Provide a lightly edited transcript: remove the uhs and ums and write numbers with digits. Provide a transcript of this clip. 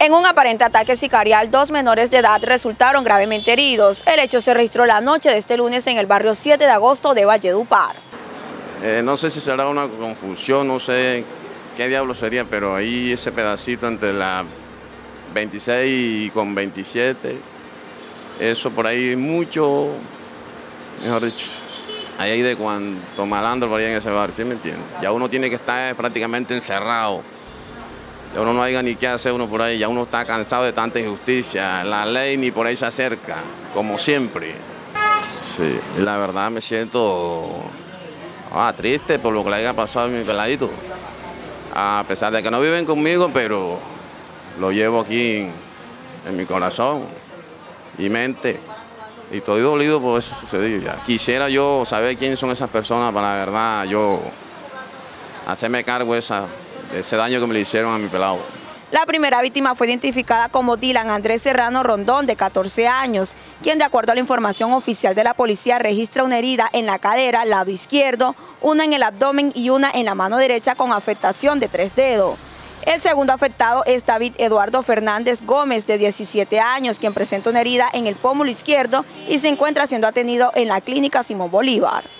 En un aparente ataque sicarial, 2 menores de edad resultaron gravemente heridos. El hecho se registró la noche de este lunes en el barrio 7 de agosto de Valledupar. No sé si será una confusión, no sé qué diablo sería, pero ahí ese pedacito entre la 26 y con 27, eso por ahí mucho, mejor dicho, ahí hay de cuanto malandro por ahí en ese barrio, ¿sí me entiendes? Ya uno tiene que estar prácticamente encerrado. Ya uno no haya ni qué hacer uno por ahí, ya uno está cansado de tanta injusticia, la ley ni por ahí se acerca, como siempre. Sí, la verdad me siento triste por lo que le haya pasado a mi peladito. A pesar de que no viven conmigo, pero lo llevo aquí en mi corazón y mente. Y estoy dolido por eso sucedido ya. Quisiera yo saber quiénes son esas personas para, la verdad, yo hacerme cargo de ese daño que me le hicieron a mi pelado. La primera víctima fue identificada como Dylan Andrés Serrano Rondón, de 14 años, quien, de acuerdo a la información oficial de la policía, registra una herida en la cadera, lado izquierdo, una en el abdomen y una en la mano derecha con afectación de 3 dedos. El segundo afectado es David Eduardo Fernández Gómez, de 17 años, quien presenta una herida en el pómulo izquierdo y se encuentra siendo atendido en la clínica Simón Bolívar.